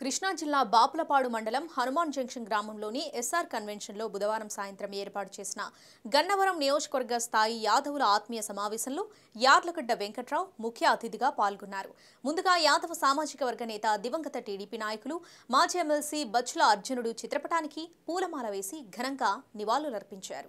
కృష్ణా జిల్లా బాపులపాడు మండలం హనుమాన్ జంక్షన్ గ్రామంలోని ఎస్ఆర్ కన్వెన్షన్లో బుధవారం సాయంత్రం ఏర్పాటు చేసిన గన్నవరం నియోజకవర్గ స్థాయి యాదవుల ఆత్మీయ సమావేశంలో యార్లగడ్డ వెంకట్రావు ముఖ్య అతిథిగా పాల్గొన్నారు. ముందుగా యాదవ సామాజిక వర్గ నేత దివంగత టీడీపీ నాయకులు మాజీ ఎమ్మెల్సీ బచ్చుల అర్జునుడు చిత్రపటానికి పూలమాల వేసి ఘనంగా నివాళులర్పించారు.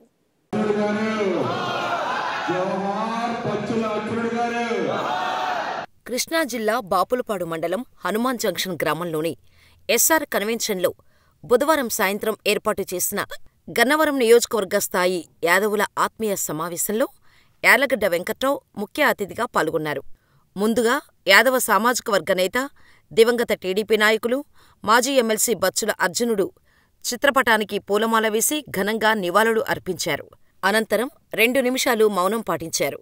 కృష్ణా జిల్లా బాపులపాడు మండలం హనుమాన్ జంక్షన్ గ్రామంలోని ఎస్ఆర్ కన్వెన్షన్లో బుధవారం సాయంత్రం ఏర్పాటు చేసిన గన్నవరం నియోజకవర్గ స్థాయి యాదవుల ఆత్మీయ సమావేశంలో యార్లగడ్డ వెంకట్రావు ముఖ్య అతిథిగా పాల్గొన్నారు. ముందుగా యాదవ సామాజిక వర్గ నేత దివంగత టీడీపీ నాయకులు మాజీ ఎమ్మెల్సీ బచ్చుల అర్జునుడు చిత్రపటానికి పూలమాల వేసి ఘనంగా నివాళులు అర్పించారు. అనంతరం 2 నిమిషాలు మౌనం పాటించారు.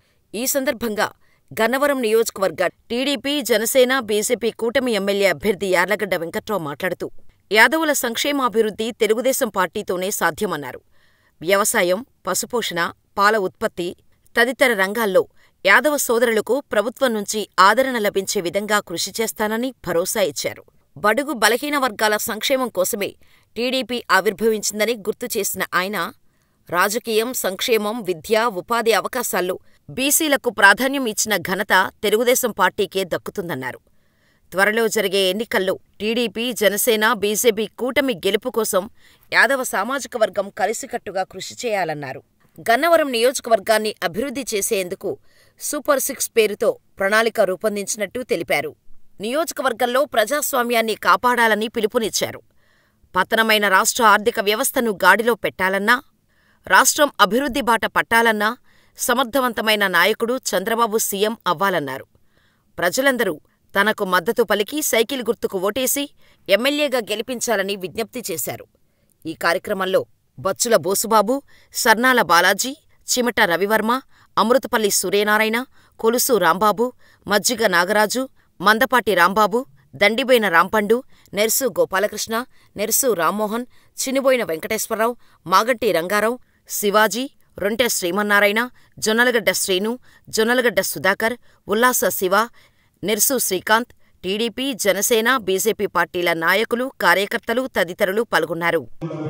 ఈ సందర్భంగా గన్నవరం నియోజకవర్గ టీడీపీ, జనసేన, బీజేపీ కూటమి ఎమ్మెల్యే అభ్యర్థి యార్లగడ్డ వెంకట్రావు మాట్లాడుతూ యాదవుల సంక్షేమాభివృద్ధి తెలుగుదేశం పార్టీతోనే సాధ్యమన్నారు. వ్యవసాయం, పశుపోషణ, పాల ఉత్పత్తి తదితర రంగాల్లో యాదవ సోదరులకు ప్రభుత్వం నుంచి ఆదరణ లభించే విధంగా కృషి చేస్తానని భరోసా ఇచ్చారు. బడుగు బలహీన వర్గాల సంక్షేమం కోసమే టీడీపీ ఆవిర్భవించిందని గుర్తు చేసిన ఆయన రాజకీయం, సంక్షేమం, విద్య, ఉపాధి అవకాశాల్లో బీసీలకు ప్రాధాన్యం ఇచ్చిన ఘనత తెలుగుదేశం పార్టీకే దక్కుతుందన్నారు. త్వరలో జరిగే ఎన్నికల్లో టీడీపీ, జనసేన, బీజేపీ కూటమి గెలుపు కోసం యాదవ సామాజిక వర్గం కలిసికట్టుగా కృషి చేయాలన్నారు. గన్నవరం నియోజకవర్గాన్ని అభివృద్ధి చేసేందుకు సూపర్ 6 పేరుతో ప్రణాళిక రూపొందించినట్టు తెలిపారు. నియోజకవర్గంలో ప్రజాస్వామ్యాన్ని కాపాడాలని పిలుపునిచ్చారు. పతనమైన రాష్ట్ర ఆర్థిక వ్యవస్థను గాడిలో పెట్టాలన్నా, రాష్ట్రం అభివృద్ధి బాట పట్టాలన్నా సమర్థవంతమైన నాయకుడు చంద్రబాబు సీఎం అవ్వాలన్నారు. ప్రజలందరూ తనకు మద్దతు పలికి సైకిల్ గుర్తుకు ఓటేసి ఎమ్మెల్యేగా గెలిపించాలని విజ్ఞప్తి చేశారు. ఈ కార్యక్రమంలో బచ్చుల బోసుబాబు, సర్నాల బాలాజీ, చిమట రవివర్మ, అమృతపల్లి సూర్యనారాయణ, కొలుసు రాంబాబు, మజ్జిగ నాగరాజు, మందపాటి రాంబాబు, దండిబోయిన రాంపండు, నెర్సు గోపాలకృష్ణ, నెర్సు రామ్మోహన్, చినిబోయిన వెంకటేశ్వరరావు, మాగంటి రంగారావు, శివాజీ, రొంటె శ్రీమన్నారాయణ, జొన్నలగడ్డ శ్రీను, జొన్నలగడ్డ సుధాకర్, ఉల్లాస శివ, నెర్సు శ్రీకాంత్, టీడీపీ, జనసేన, బీజేపీ పార్టీల నాయకులు, కార్యకర్తలు తదితరులు పాల్గొన్నారు.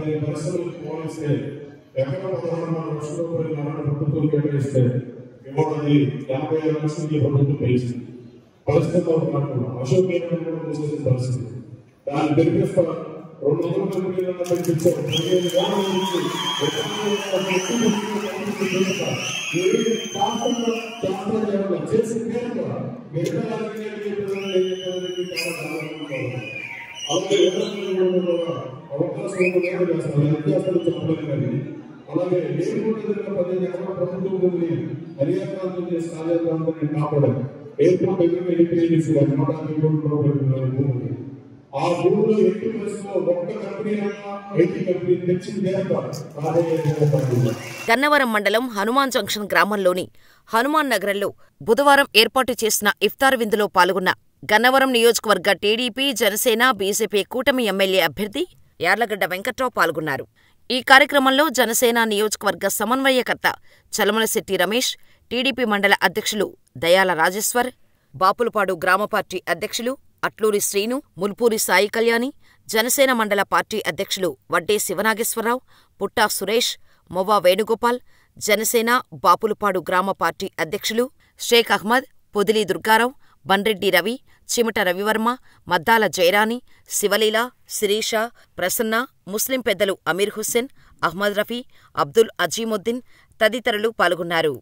గన్నవరం మండలం హనుమాన్ జంక్షన్ గ్రామంలోని హనుమాన్ నగరంలో బుధవారం ఏర్పాటు చేసిన ఇఫ్తార్ విందులో పాల్గొన్న గన్నవరం నియోజకవర్గ టీడీపీ, జనసేన, బీజేపీ కూటమి ఎమ్మెల్యే అభ్యర్థి యార్లగడ్డ వెంకట్రావు పాల్గొన్నారు. ఈ కార్యక్రమంలో జనసేన నియోజకవర్గ సమన్వయకర్త చలమలశెట్టి రమేష్, టీడీపీ మండల అధ్యక్షులు దయాల రాజేశ్వర్, బాపులపాడు గ్రామ పార్టీ అధ్యక్షులు అట్లూరి శ్రీను, ముల్పూరి సాయి కళ్యాణి, జనసేన మండల పార్టీ అధ్యక్షులు వడ్డే శివనాగేశ్వరరావు, పుట్టా సురేష్, మొవ్వా వేణుగోపాల్, జనసేన బాపులపాడు గ్రామ పార్టీ అధ్యక్షులు షేక్ అహ్మద్, పొదిలి దుర్గారావు, బండ్రెడ్డి రవి, చిమట రవివర్మ, మద్దాల జయరాణి, శివలీల, శిరీష, ప్రసన్న, ముస్లిం పెద్దలు అమీర్ హుస్సేన్, అహ్మద్ రఫీ, అబ్దుల్ అజీముద్దీన్ తదితరులు పాల్గొన్నారు.